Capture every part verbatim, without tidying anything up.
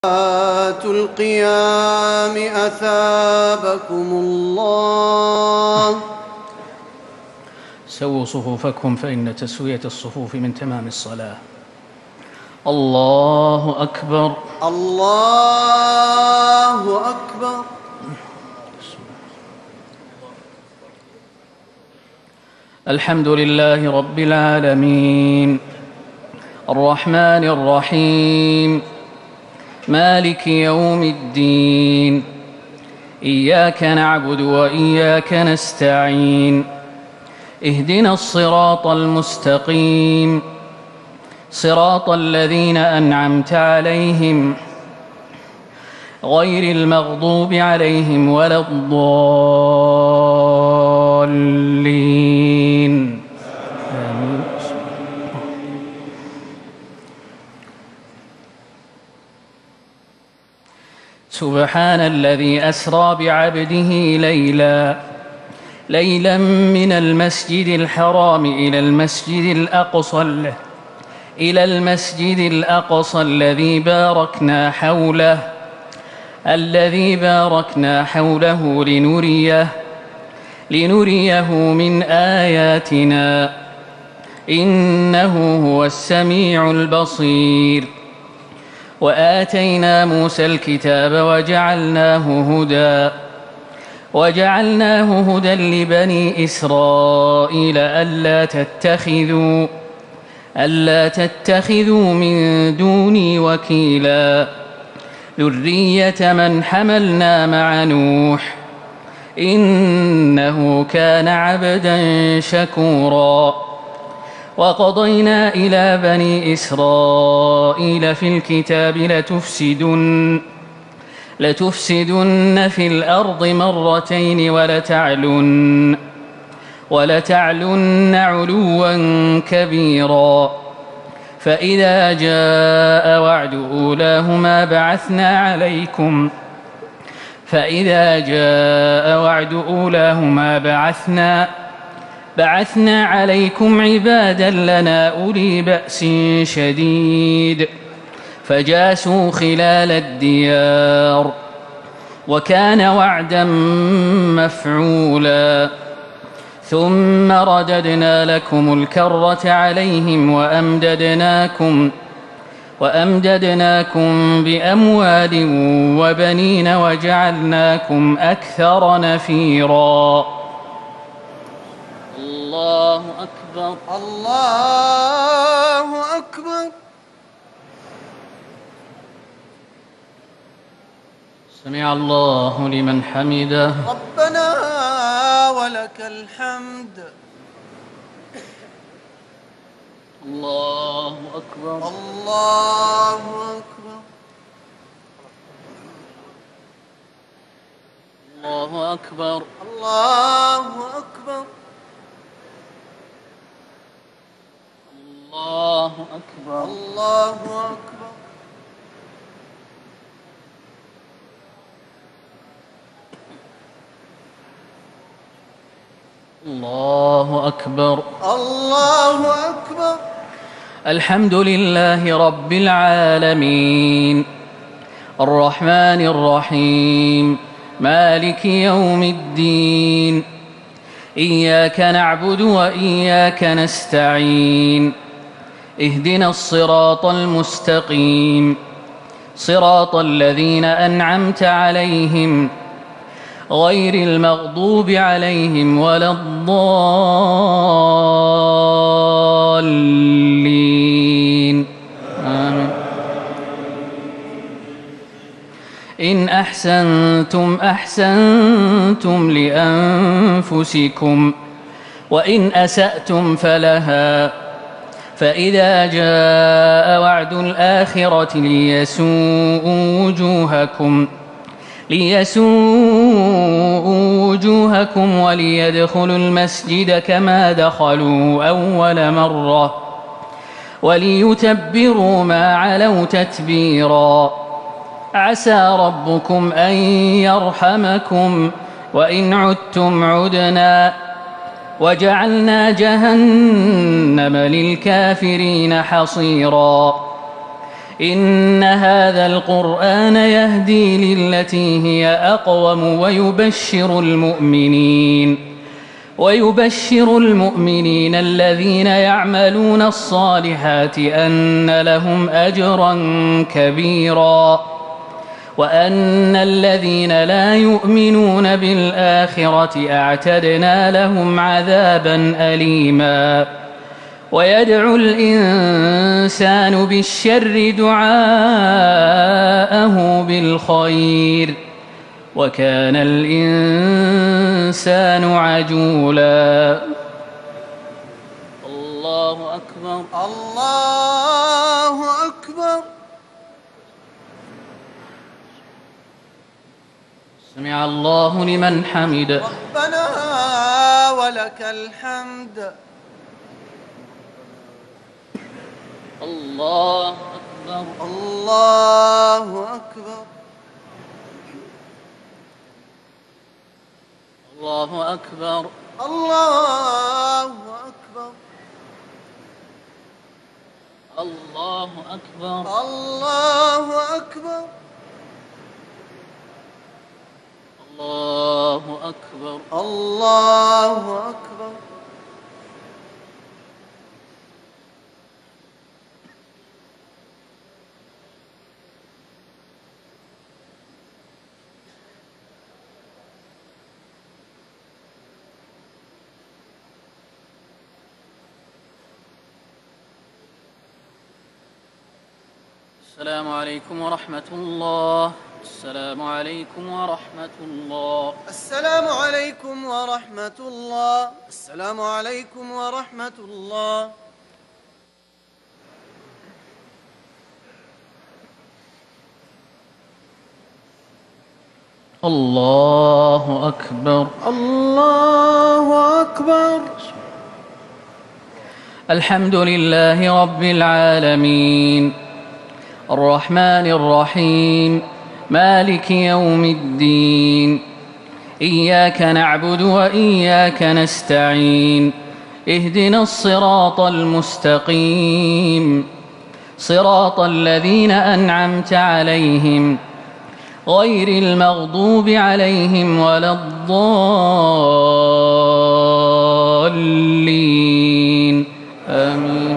القيام أثابكم الله. سووا صفوفكم فإن تسوية الصفوف من تمام الصلاة. الله أكبر. الله أكبر. الحمد لله رب العالمين الرحمن الرحيم مالك يوم الدين إياك نعبد وإياك نستعين اهدنا الصراط المستقيم صراط الذين أنعمت عليهم غير المغضوب عليهم ولا الضالين. آمين. سبحان الذي أسرى بعبده ليلا ليلا من المسجد الحرام إلى المسجد الأقصى إلى المسجد الأقصى الذي باركنا حوله الذي باركنا حوله لنريه لنريه من آياتنا إنه هو السميع البصير. وآتينا موسى الكتاب وجعلناه هدى وجعلناه هدى لبني إسرائيل ألا تتخذوا ألا تتخذوا من دوني وكيلا ذرية من حملنا مع نوح إنه كان عبدا شكورا. وقضينا إلى بني إسرائيل في الكتاب لتفسدن لتفسدن في الأرض مرتين ولتعلن ولتعلن علوا كبيرا. فإذا جاء وعد أولاهما بعثنا عليكم فإذا جاء وعد أولاهما بعثنا بعثنا عليكم عبادا لنا أولي بأس شديد فجاسوا خلال الديار وكان وعدا مفعولا. ثم رددنا لكم الكرة عليهم وأمددناكم وأمددناكم بأموال وبنين وجعلناكم أكثر نفيرا. الله أكبر. الله أكبر. سمع الله لمن حمده. ربنا ولك الحمد. الله أكبر. الله أكبر. الله أكبر. الله أكبر. الله أكبر. الله أكبر. الله أكبر. الله أكبر. الحمد لله رب العالمين الرحمن الرحيم مالك يوم الدين إياك نعبد وإياك نستعين اهدنا الصراط المستقيم صراط الذين أنعمت عليهم غير المغضوب عليهم ولا الضالين. آمين. إن أحسنتم أحسنتم لأنفسكم وإن أسأتم فلها فإذا جاء وعد الآخرة ليسوءوا وجوهكم ليسوءوا وجوهكم وليدخلوا المسجد كما دخلوا أول مرة وليتبروا ما علوا تتبيرا. عسى ربكم أن يرحمكم وإن عدتم عدنا وجعلنا جهنم للكافرين حصيرا. إن هذا القرآن يهدي للتي هي أقوم ويبشر المؤمنين ويبشر المؤمنين الذين يعملون الصالحات أن لهم أجرا كبيرا وأن الذين لا يؤمنون بالآخرة أعتدنا لهم عذابا أليما ويدعو الإنسان بالشر دعاءه بالخير وكان الإنسان عجولا. الله أكبر. الله أكبر. سمع الله لمن حمده. ربنا ولك الحمد. الله أكبر. الله أكبر. الله أكبر. الله أكبر. الله أكبر. الله أكبر. الله أكبر. الله أكبر. السلام عليكم ورحمة الله. السلام عليكم ورحمة الله. السلام عليكم ورحمة الله. السلام عليكم ورحمة الله. الله أكبر. الله أكبر. الحمد لله رب العالمين الرحمن الرحيم مالك يوم الدين إياك نعبد وإياك نستعين اهدنا الصراط المستقيم صراط الذين أنعمت عليهم غير المغضوب عليهم ولا الضالين آمين.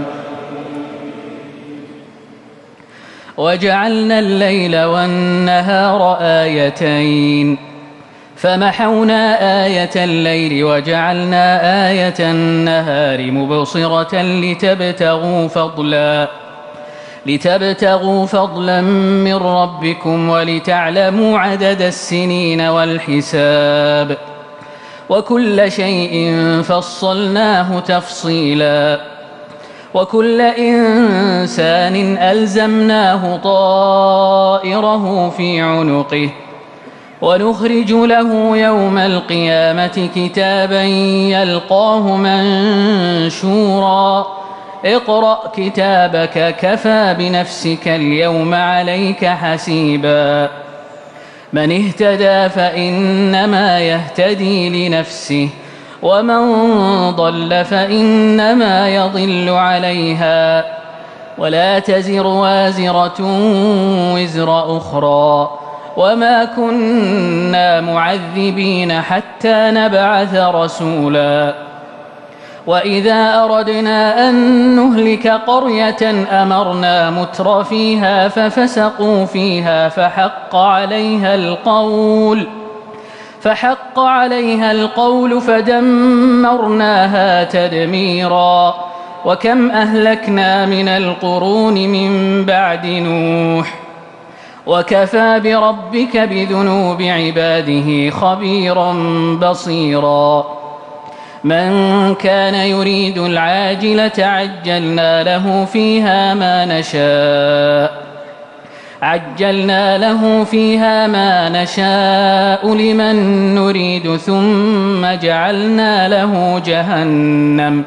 وجعلنا الليل والنهار آيتين فمحونا آية الليل وجعلنا آية النهار مبصرة لتبتغوا فضلا لتبتغوا فضلا من ربكم ولتعلموا عدد السنين والحساب وكل شيء فصلناه تفصيلا وكل إنسان ألزمناه طائره في عنقه ونخرج له يوم القيامة كتابا يلقاه منشورا اقرأ كتابك كفى بنفسك اليوم عليك حسيبا من اهتدى فإنما يهتدي لنفسه ومن ضل فإنما يضل عليها ولا تزر وازرة وزر أخرى وما كنا معذبين حتى نبعث رسولا وإذا أردنا أن نهلك قرية أمرنا متر فيها ففسقوا فيها فحق عليها القول فحق عليها القول فدمرناها تدميرا وكم أهلكنا من القرون من بعد نوح وكفى بربك بذنوب عباده خبيرا بصيرا من كان يريد العاجلة عجلنا له فيها ما نشاء عجلنا له فيها ما نشاء لمن نريد ثم جعلنا له جهنم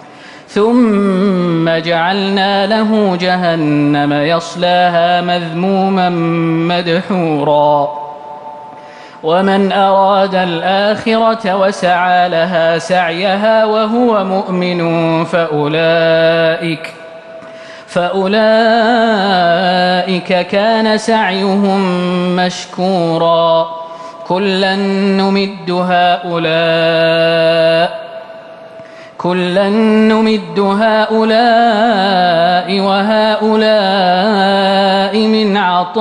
ثم جعلنا له جهنم يصلاها مذموما مدحورا ومن أراد الآخرة وسعى لها سعيها وهو مؤمن فأولئك فأولئك كان سعيهم مشكورا كلا نمد هؤلاء كلا نمد هؤلاء وهؤلاء من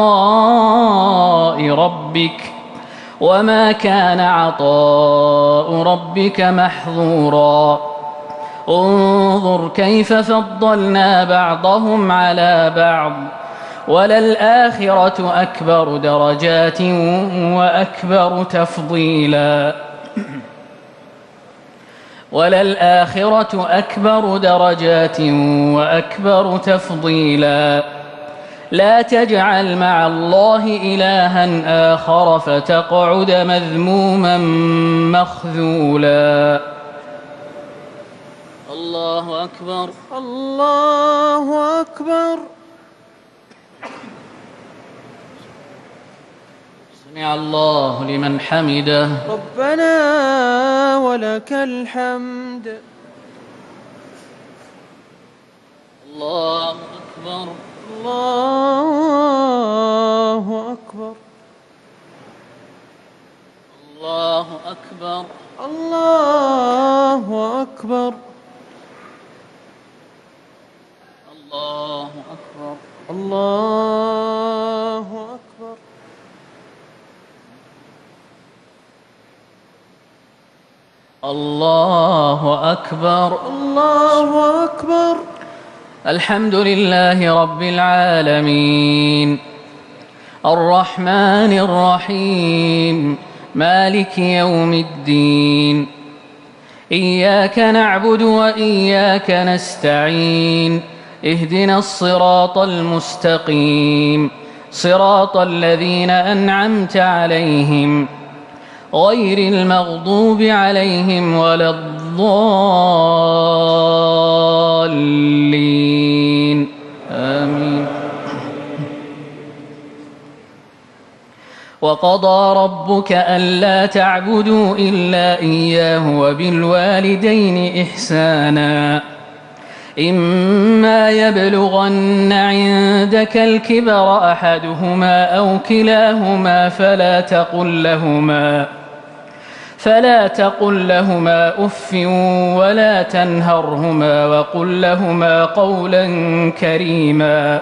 عطاء ربك وما كان عطاء ربك محظورا انظر كيف فضلنا بعضهم على بعض وللآخرة أكبر درجات وأكبر تفضيلا وللآخرة أكبر درجات وأكبر تفضيلا لا تجعل مع الله إلها آخر فتقعد مذموما مخذولا. الله أكبر الله أكبر. سمع الله لمن حمده. ربنا ولك الحمد. الله أكبر. الله أكبر. الله أكبر. الله أكبر. الله أكبر. الله أكبر. الله أكبر. الله أكبر. الحمد لله رب العالمين الرحمن الرحيم مالك يوم الدين إياك نعبد وإياك نستعين اهدنا الصراط المستقيم صراط الذين أنعمت عليهم غير المغضوب عليهم ولا الضالين آمين. وقضى ربك ألا تعبدوا إلا إياه وبالوالدين إحسانا إما يبلغن عندك الكبر أحدهما أو كلاهما فلا تقل لهما فلا تقل لهما أف ولا تنهرهما وقل لهما قولا كريما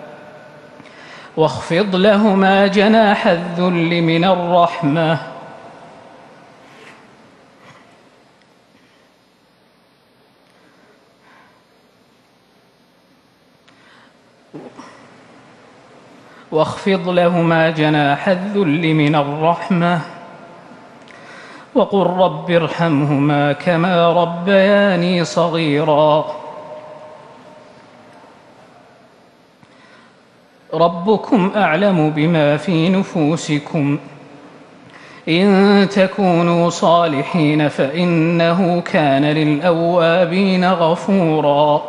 واخفض لهما جناح الذل من الرحمة واخفض لهما جناح الذل من الرحمة وقل رب ارحمهما كما ربياني صغيرا ربكم أعلم بما في نفوسكم إن تكونوا صالحين فإنه كان للأوابين غفورا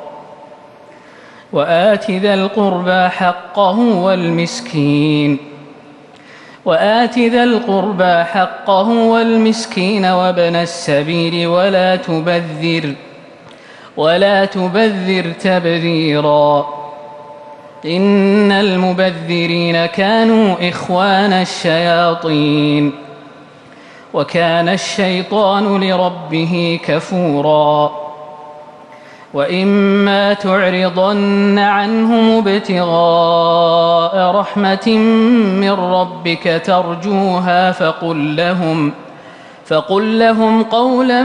وآت ذا القربى حقه والمسكين وآت ذا القربى حقه والمسكين وابن السبيل ولا تبذر ولا تبذر تبذيرا إن المبذرين كانوا إخوان الشياطين وكان الشيطان لربه كفورا وإما تعرضن عنهم ابتغاء رحمة من ربك ترجوها فقل لهم فقل لهم قولا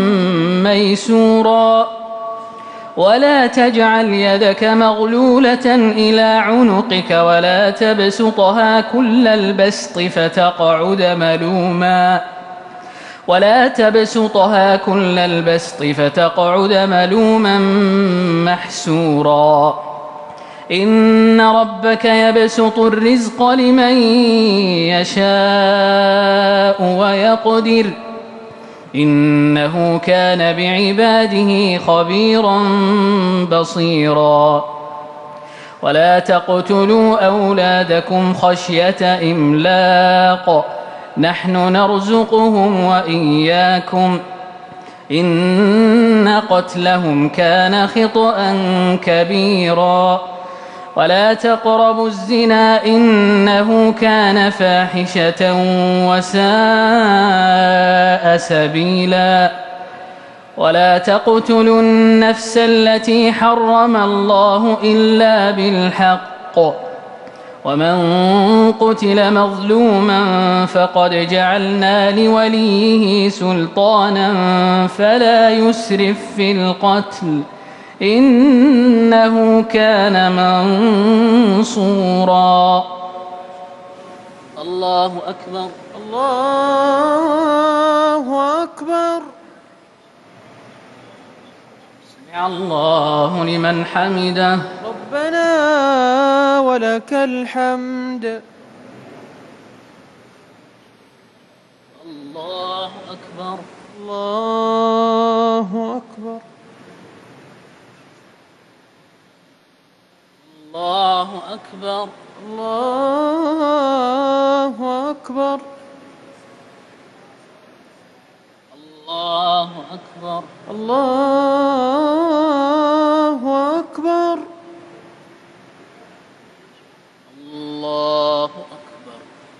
ميسورا ولا تجعل يدك مغلولة إلى عنقك ولا تبسطها كل البسط فتقعد ملوما ولا تبسطها كل البسط فتقعد ملوما محسورا إن ربك يبسط الرزق لمن يشاء ويقدر إنه كان بعباده خبيرا بصيرا ولا تقتلوا أولادكم خشية إملاق نحن نرزقهم وإياكم إن قتلهم كان خطأ كبيرا ولا تقربوا الزنا إنه كان فاحشة وساء سبيلا ولا تقتلوا النفس التي حرم الله إلا بالحق ومن قتل مظلوما فقد جعلنا لوليه سلطانا فلا يسرف في القتل إنه كان منصورا. الله أكبر. الله أكبر. سمع الله لمن حمده. ربنا ولك الحمد. الله أكبر. الله أكبر. الله أكبر. الله أكبر. الله أكبر. الله أكبر. الله أكبر.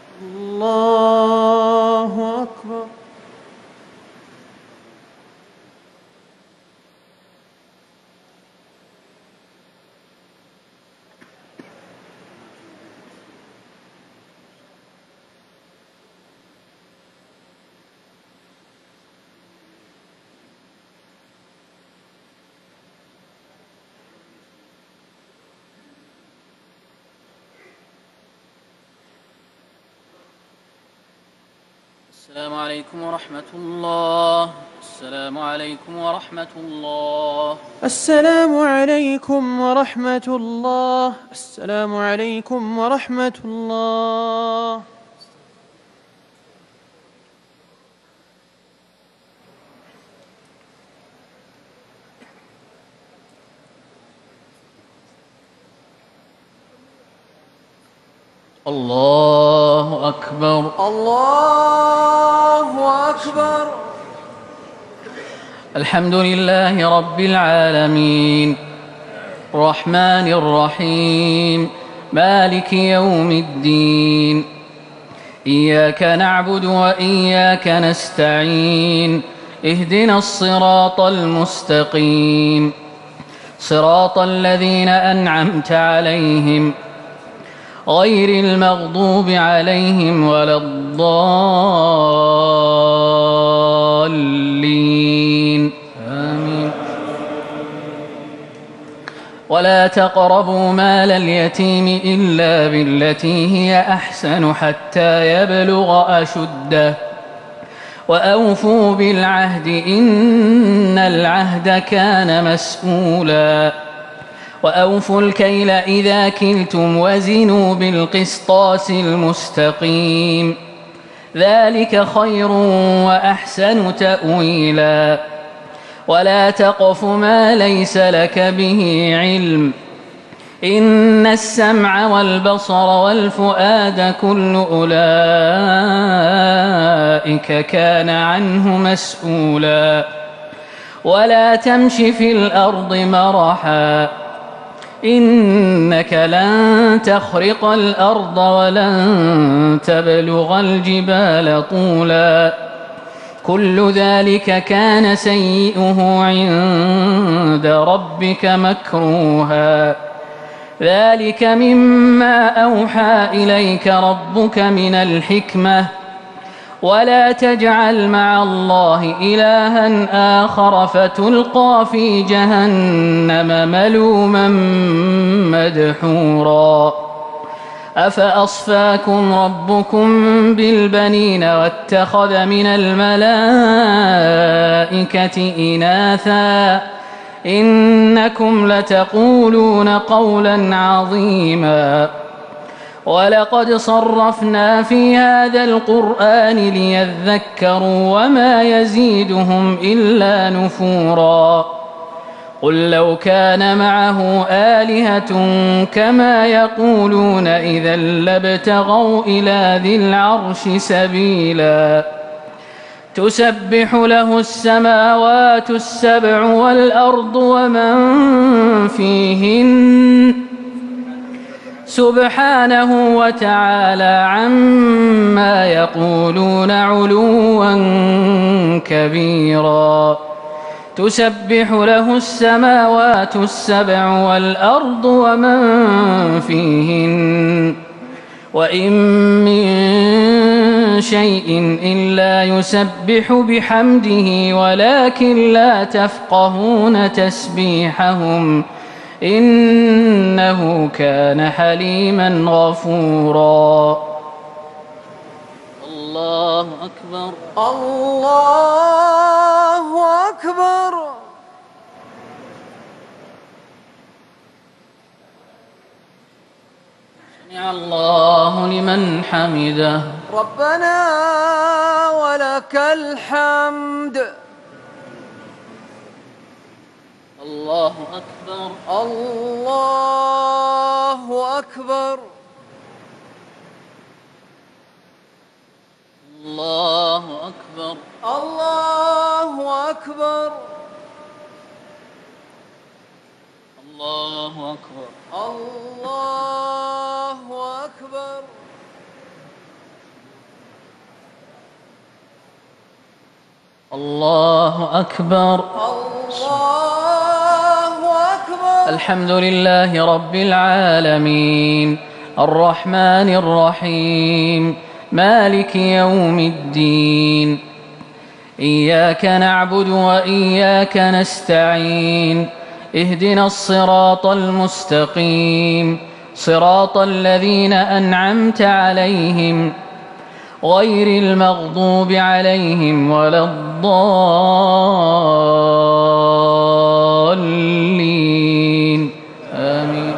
الله أكبر. السلام عليكم ورحمة الله. السلام عليكم ورحمة الله. السلام عليكم ورحمة الله. السلام عليكم ورحمة الله. الله أكبر. الله أكبر. الحمد لله رب العالمين الرحمن الرحيم مالك يوم الدين إياك نعبد وإياك نستعين اهدنا الصراط المستقيم صراط الذين أنعمت عليهم غير المغضوب عليهم ولا الضالين آمين. ولا تقربوا مال اليتيم إلا بالتي هي أحسن حتى يبلغ أشده وأوفوا بالعهد إن العهد كان مسؤولا وأوفوا الكيل إذا كلتم وزنوا بالقسطاس المستقيم ذلك خير وأحسن تأويلا ولا تقف ما ليس لك به علم إن السمع والبصر والفؤاد كل أولئك كان عنه مسؤولا ولا تمش في الأرض مرحا إنك لن تخرق الأرض ولن تبلغ الجبال طولا كل ذلك كان سيئه عند ربك مكروها ذلك مما أوحى إليك ربك من الحكمة ولا تجعل مع الله إلها آخر فتلقى في جهنم ملوما مدحورا أفأصفاكم ربكم بالبنين واتخذ من الملائكة إناثا إنكم لتقولون قولا عظيما ولقد صرفنا في هذا القرآن ليذكروا وما يزيدهم إلا نفورا قل لو كان معه آلهة كما يقولون إذا لابتغوا إلى ذي العرش سبيلا تسبح له السماوات السبع والأرض ومن فيهن سبحانه وتعالى عما يقولون علوا كبيرا. تسبح له السماوات السبع والأرض ومن فيهن وإن من شيء إلا يسبح بحمده ولكن لا تفقهون تسبيحهم إنه كان حليما غفورا. الله أكبر. الله أكبر. سمع الله لمن حمده. ربنا ولك الحمد. الله أكبر. الله أكبر. الله أكبر. الله أكبر. الله أكبر. الله أكبر. الله أكبر. الله أكبر. الحمد لله رب العالمين الرحمن الرحيم مالك يوم الدين. إياك نعبد وإياك نستعين. اهدنا الصراط المستقيم صراط الذين أنعمت عليهم غير المغضوب عليهم ولا الضالين آمين.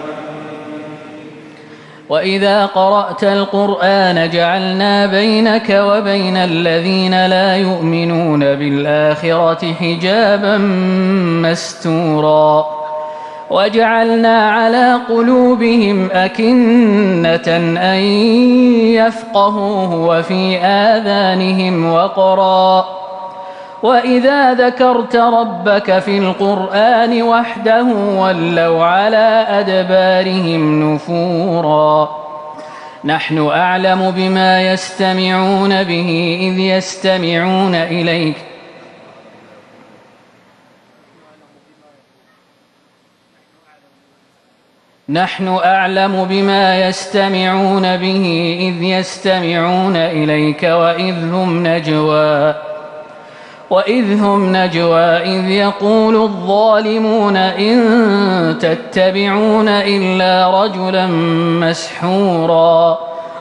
وإذا قرأت القرآن جعلنا بينك وبين الذين لا يؤمنون بالآخرة حجابا مستورا وجعلنا على قلوبهم أكنة أن يفقهوه وفي آذانهم وقرا وإذا ذكرت ربك في القرآن وحده ولوا على أدبارهم نفورا. نحن أعلم بما يستمعون به إذ يستمعون إليك نحن أعلم بما يستمعون به إذ يستمعون إليك وإذ هم نجوى وإذ هم نجوى إذ يقول الظالمون إن تتبعون إلا رجلا مسحورا.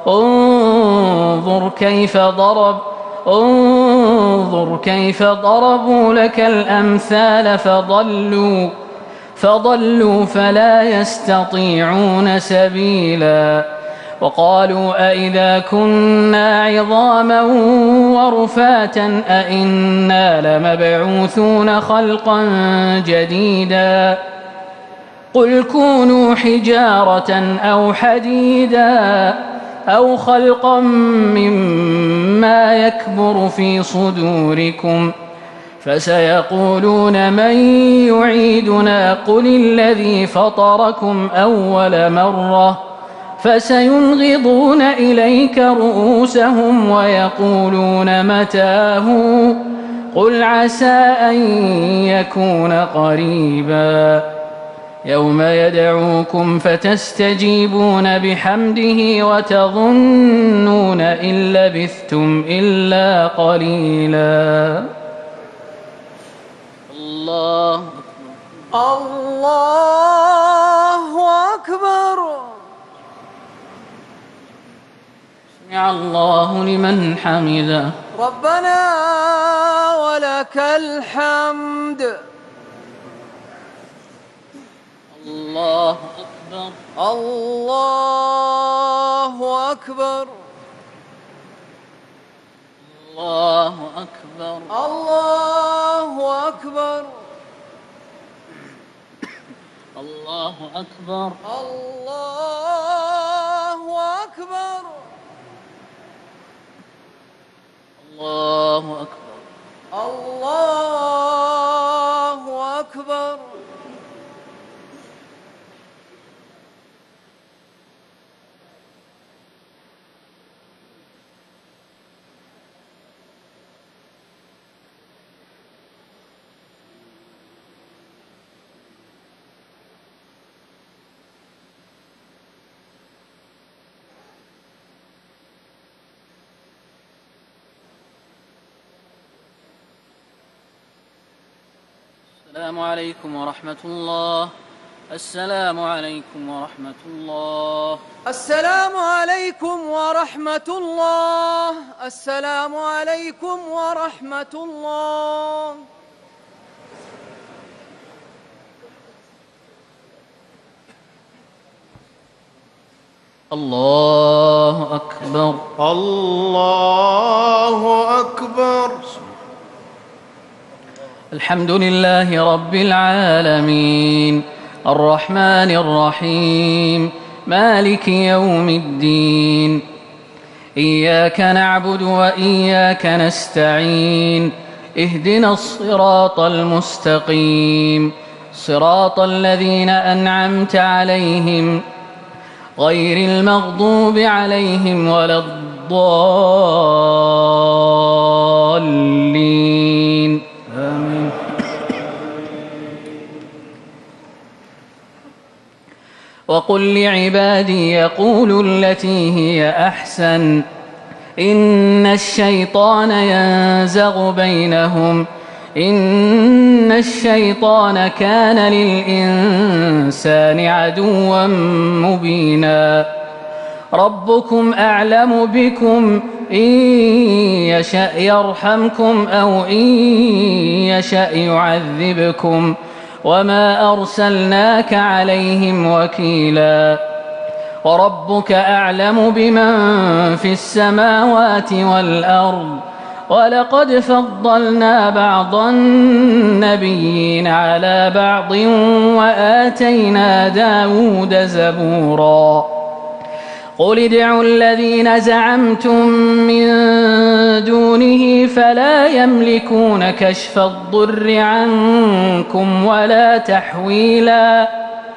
انظر كيف ضرب انظر كيف ضربوا لك الأمثال فضلوا فضلوا فلا يستطيعون سبيلا. وقالوا أئذا كنا عظاما ورفاتا أئنا لمبعوثون خلقا جديدا قل كونوا حجارة أو حديدا أو خلقا مما يكبر في صدوركم فسيقولون من يعيدنا قل الذي فطركم أول مرة فسينغضون إليك رؤوسهم ويقولون متاه قل عسى أن يكون قريبا. يوم يدعوكم فتستجيبون بحمده وتظنون إن لبثتم إلا قليلا. الله الله أكبر. سمع الله لمن حمده. ربنا ولك الحمد. الله أكبر. الله أكبر. الله أكبر. الله أكبر. الله أكبر. الله أكبر. الله السلام عليكم ورحمة الله. السلام عليكم ورحمة الله. السلام عليكم ورحمة الله. السلام عليكم ورحمة الله. الله أكبر. الله أكبر. الحمد لله رب العالمين الرحمن الرحيم مالك يوم الدين. إياك نعبد وإياك نستعين. اهدنا الصراط المستقيم صراط الذين أنعمت عليهم غير المغضوب عليهم ولا الضالين. آمين. وقل لعبادي يقولوا التي هي أحسن إن الشيطان ينزغ بينهم إن الشيطان كان للإنسان عدوا مبينا. ربكم أعلم بكم إن يشأ يرحمكم أو إن يشأ يعذبكم وما أرسلناك عليهم وكيلا. وربك أعلم بمن في السماوات والأرض ولقد فضلنا بعض النبيين على بعض وآتينا داود زبورا. قل ادعوا الذين زعمتم من دونه فلا يملكون كشف الضر عنكم ولا تحويلا.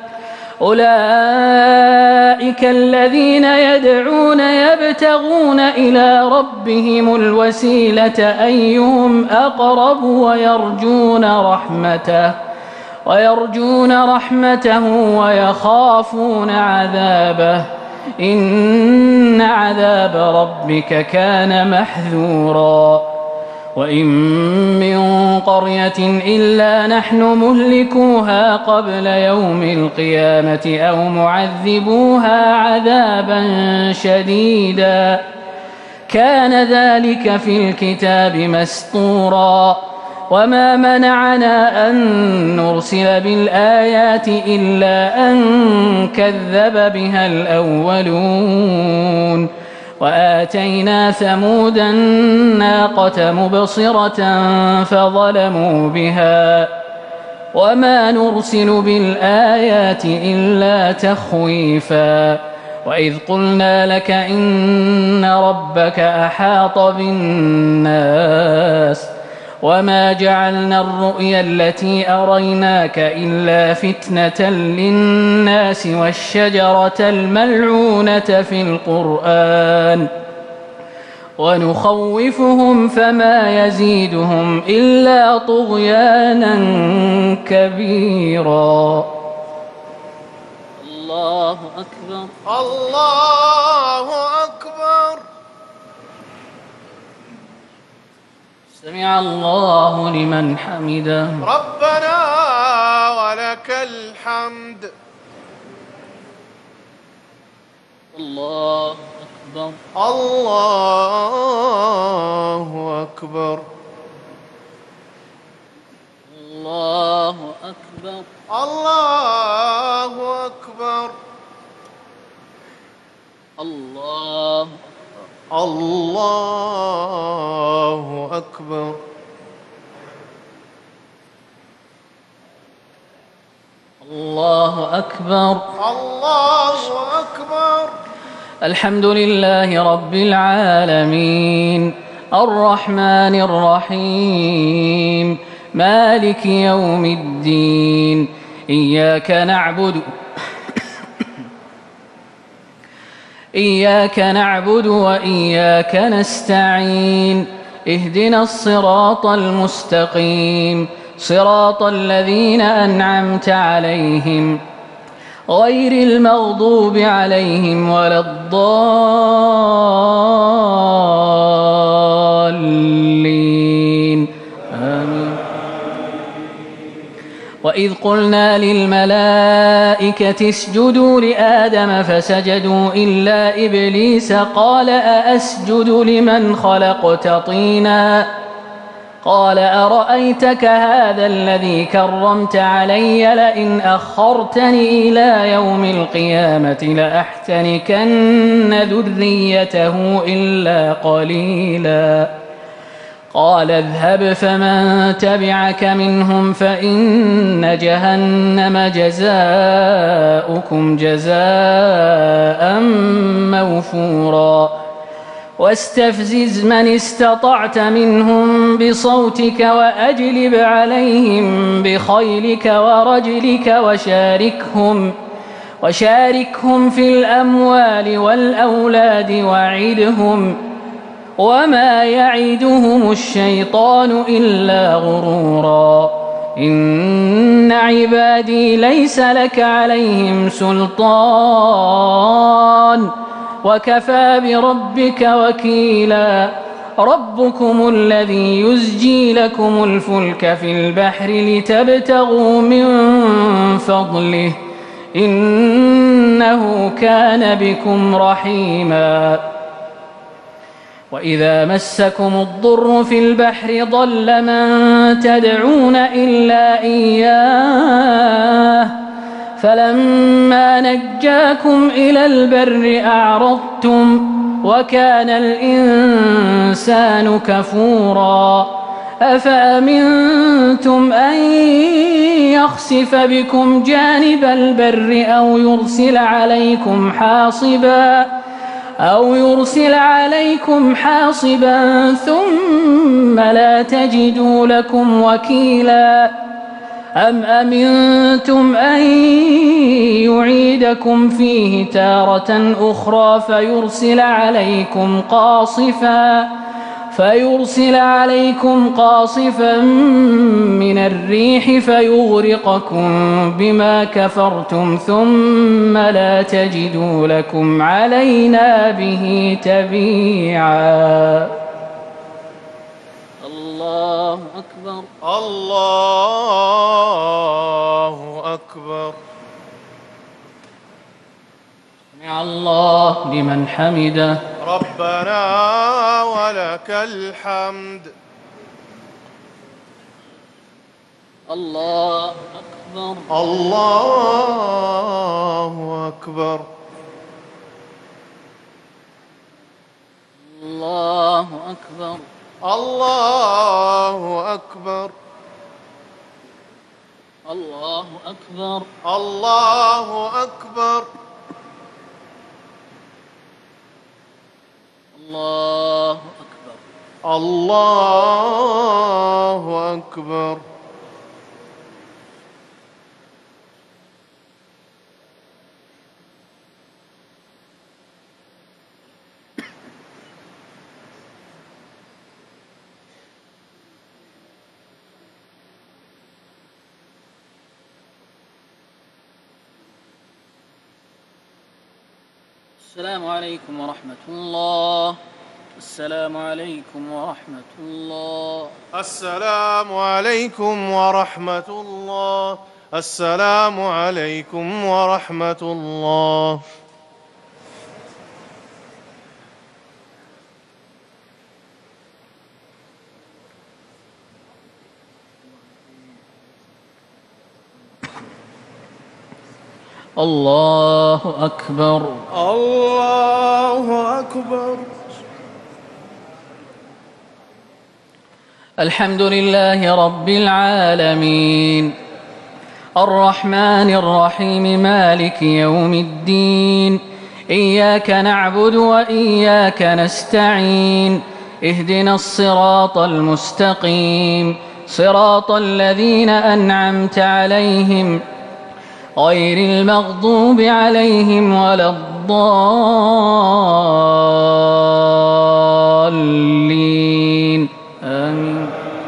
أولئك الذين يدعون يبتغون إلى ربهم الوسيلة أيهم أقرب ويرجون رحمته ويرجون رحمته ويخافون عذابه إن عذاب ربك كان محذورا. وإن من قرية إلا نحن مهلكوها قبل يوم القيامة أو معذبوها عذابا شديدا كان ذلك في الكتاب مسطورا. وما منعنا أن نرسل بالآيات إلا أن كذب بها الأولون. وآتينا ثمود الناقة مبصرة فظلموا بها وما نرسل بالآيات إلا تخويفا. وإذ قلنا لك إن ربك أحاط بالناس وما جعلنا الرؤيا التي أريناك إلا فتنة للناس والشجرة الملعونة في القرآن ونخوفهم فما يزيدهم إلا طغيانا كبيرا. الله أكبر. الله أكبر. سمع الله لمن حمده. ربنا ولك الحمد. الله أكبر. الله أكبر. الله أكبر. الله أكبر. الله الله أكبر. الله أكبر. الله أكبر. الحمد لله رب العالمين الرحمن الرحيم مالك يوم الدين. إياك نعبد إياك نعبد وإياك نستعين. اهدنا الصراط المستقيم صراط الذين أنعمت عليهم غير المغضوب عليهم ولا الضالين. آمين. وإذ قلنا للملائكة اسجدوا لآدم فسجدوا إلا إبليس قال أأسجد لمن خلقت طينا قال أرأيتك هذا الذي كرمت علي لئن أخرتني إلى يوم القيامة لأحتنكن ذريته إلا قليلا قال اذهب فمن تبعك منهم فإن جهنم جزاؤكم جزاء موفورا واستفزز من استطعت منهم بصوتك وأجلب عليهم بخيلك ورجلك وشاركهم وشاركهم في الأموال والأولاد وعدهم وما يعدهم الشيطان إلا غرورا إن عبادي ليس لك عليهم سلطان وكفى بربك وكيلا ربكم الذي يزجي لكم الفلك في البحر لتبتغوا من فضله إنه كان بكم رحيما وإذا مسكم الضر في البحر ضل من تدعون إلا إياه فلما نجاكم إلى البر أعرضتم وكان الإنسان كفورا أفأمنتم أن يخسف بكم جانب البر أو يرسل عليكم حاصبا أو يرسل عليكم حاصبا ثم لا تجدوا لكم وكيلا أم أمنتم أن يعيدكم فيه تارة أخرى فيرسل عليكم قاصفا فيرسل عليكم قاصفا من الريح فيغرقكم بما كفرتم ثم لا تجدوا لكم علينا به تبيعا الله أكبر الله أكبر سمع الله لمن حمده ربنا ولك الحمد الله أكبر الله أكبر الله أكبر الله أكبر الله أكبر الله أكبر الله أكبر الله أكبر السلام عليكم ورحمة الله السلام عليكم ورحمة الله السلام عليكم ورحمة الله السلام عليكم ورحمة الله الله أكبر الله أكبر الحمد لله رب العالمين الرحمن الرحيم مالك يوم الدين إياك نعبد وإياك نستعين اهدنا الصراط المستقيم صراط الذين أنعمت عليهم غير المغضوب عليهم ولا الضالين آمين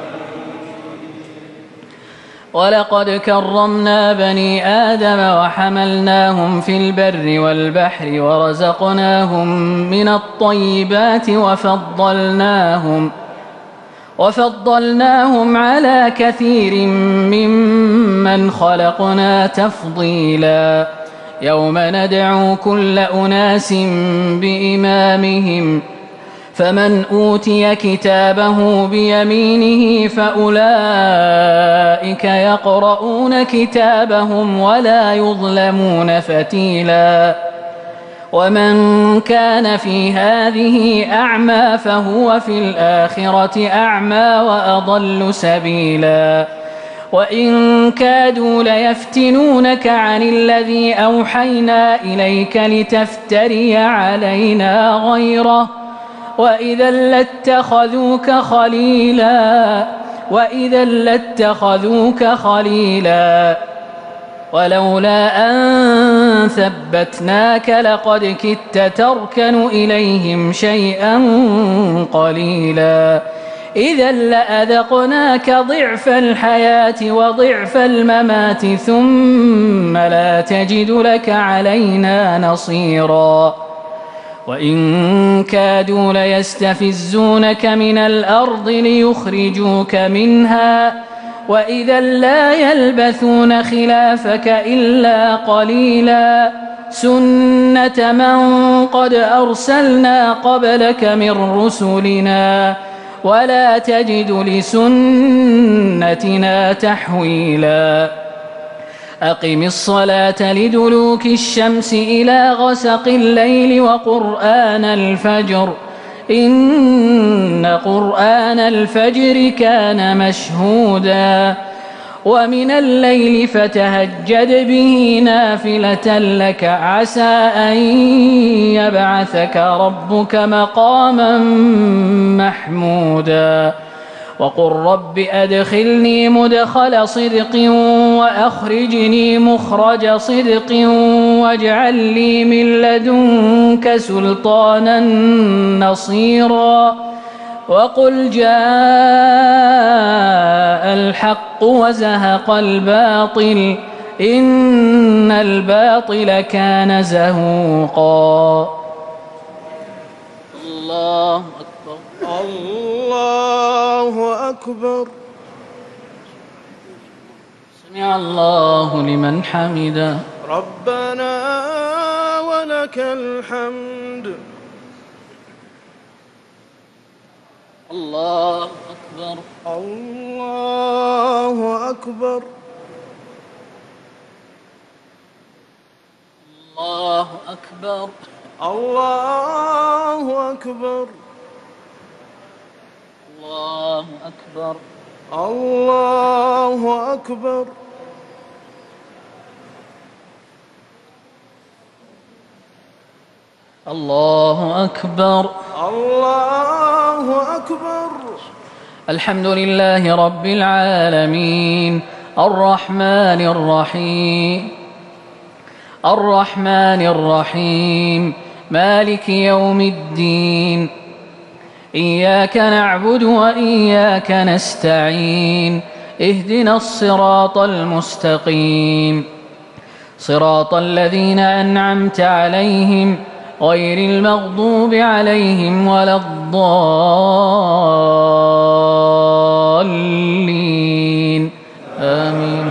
ولقد كرمنا بني آدم وحملناهم في البر والبحر ورزقناهم من الطيبات وفضلناهم وفضلناهم على كثير ممن خلقنا تفضيلا يوم ندعو كل أناس بإمامهم فمن أوتي كتابه بيمينه فأولئك يقرؤون كتابهم ولا يظلمون فتيلا ومن كان في هذه أعمى فهو في الآخرة أعمى وأضل سبيلا وإن كادوا ليفتنونك عن الذي أوحينا إليك لتفتري علينا غيره وإذا لاتخذوك خليلا وإذا لاتخذوك خليلا ولولا أن ثبتناك لقد كدت تركن إليهم شيئا قليلا إذا لأذقناك ضعف الحياة وضعف الممات ثم لا تجد لك علينا نصيرا وإن كادوا ليستفزونك من الأرض ليخرجوك منها وإذا لا يلبثون خلافك إلا قليلا سنة من قد أرسلنا قبلك من رسلنا ولا تجد لسنتنا تحويلا أقم الصلاة لدلوك الشمس إلى غسق الليل وقرآن الفجر إن قرآن الفجر كان مشهودا ومن الليل فتهجد به نافلة لك عسى أن يبعثك ربك مقاما محمودا وقل رب أدخلني مدخل صدق وأخرجني مخرج صدق واجعل لي من لدنك سلطانا نصيرا وقل جاء الحق وزهق الباطل إن الباطل كان زهوقا الله أكبر الله أكبر سمع الله لمن حمده ربنا ولك الحمد الله أكبر الله أكبر الله أكبر الله أكبر الله أكبر الله أكبر الله أكبر الله أكبر الحمد لله رب العالمين الرحمن الرحيم الرحمن الرحيم مالك يوم الدين إياك نعبد وإياك نستعين اهدنا الصراط المستقيم صراط الذين أنعمت عليهم غير المغضوب عليهم ولا الضالين آمين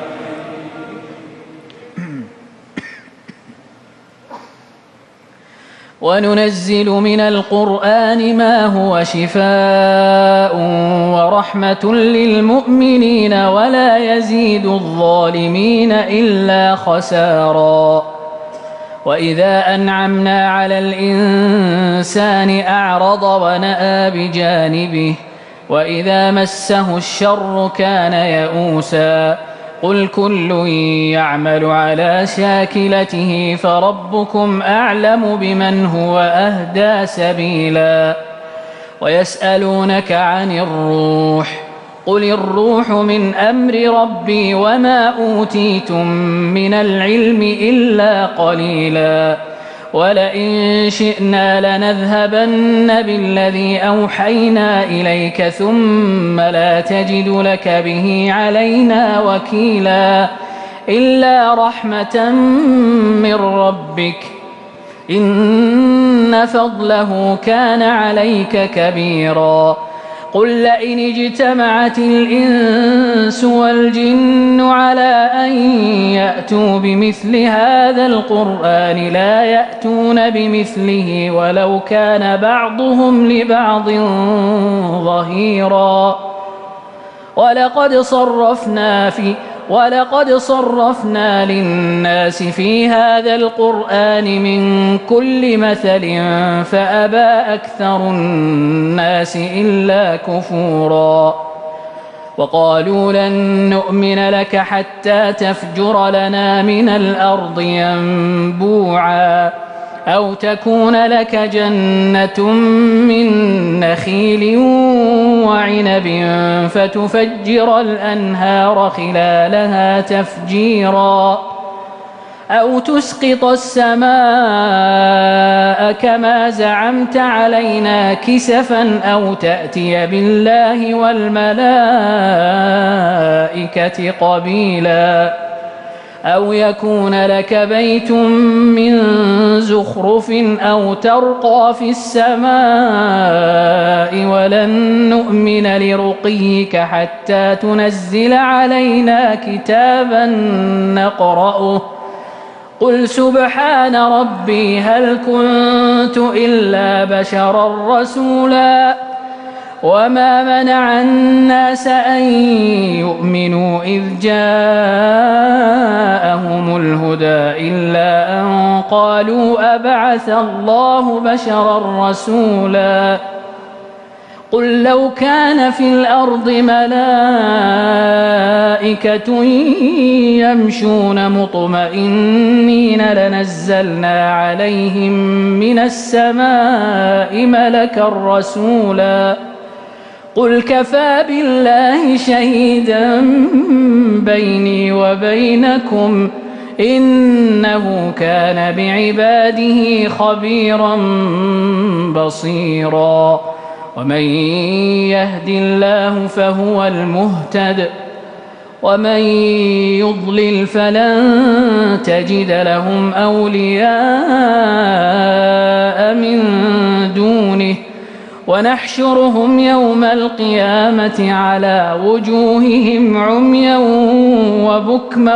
وننزل من القرآن ما هو شفاء ورحمة للمؤمنين ولا يزيد الظالمين إلا خسارا وإذا أنعمنا على الإنسان أعرض ونأى بجانبه وإذا مسه الشر كان يئوسا قل كل يعمل على شاكلته فربكم أعلم بمن هو أهدى سبيلا ويسألونك عن الروح قل الروح من أمر ربي وما أوتيتم من العلم إلا قليلا ولئن شئنا لنذهبن بالذي أوحينا إليك ثم لا تجد لك به علينا وكيلا إلا رحمة من ربك إن فضله كان عليك كبيرا قل لئن اجتمعت الإنس والجن على أن يأتوا بمثل هذا القرآن لا يأتون بمثله ولو كان بعضهم لبعض ظهيرا ولقد صرفنا في ولقد صرفنا للناس في هذا القرآن من كل مثل فأبى أكثر الناس إلا كفورا وقالوا لن نؤمن لك حتى تفجر لنا من الأرض ينبوعا أو تكون لك جنة من نخيل وعنب فتفجر الأنهار خلالها تفجيرا أو تسقط السماء كما زعمت علينا كسفا أو تأتي بالله والملائكة قبيلا أو يكون لك بيت من زخرف أو ترقى في السماء ولن نؤمن لرقيك حتى تنزل علينا كتابا نقرأه قل سبحان ربي هل كنت إلا بشرا رسولا وما منع الناس أن يؤمنوا إذ جاءهم الهدى إلا أن قالوا أبعث الله بشرا رسولا قل لو كان في الأرض ملائكة يمشون مطمئنين لنزلنا عليهم من السماء ملكا رسولا قل كفى بالله شهيدا بيني وبينكم إنه كان بعباده خبيرا بصيرا ومن يهد الله فهو المهتد ومن يضلل فلن تجد لهم أولياء من دونه ونحشرهم يوم القيامة على وجوههم عميا وبكما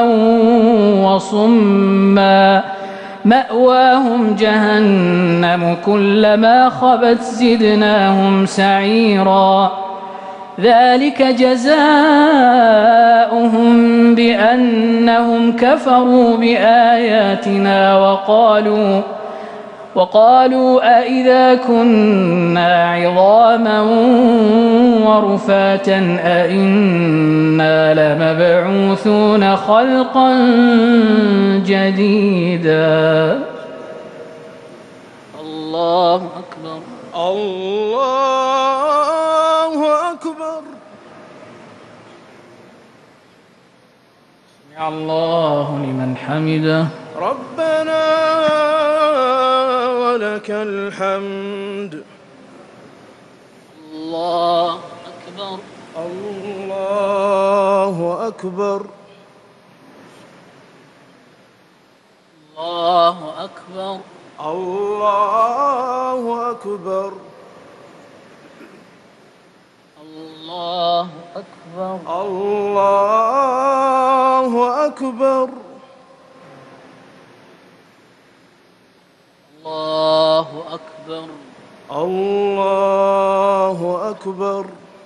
وصما مأواهم جهنم كلما خبت زدناهم سعيرا ذلك جزاؤهم بأنهم كفروا بآياتنا وقالوا وقالوا أئذا كنا عظاما ورفاتا أئنا لمبعوثون خلقا جديدا الله أكبر الله أكبر سمع الله لمن حمده ربنا ولك الحمد الله أكبر الله أكبر الله أكبر الله أكبر الله أكبر الله أكبر الله أكبر الله أكبر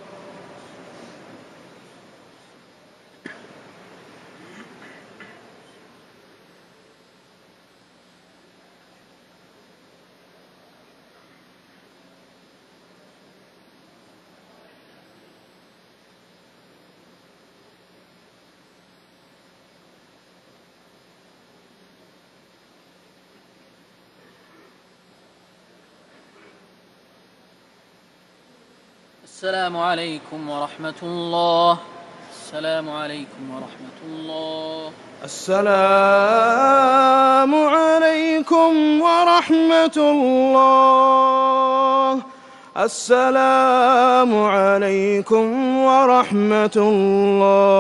السلام عليكم ورحمة الله السلام عليكم ورحمة الله السلام عليكم ورحمة الله السلام عليكم ورحمة الله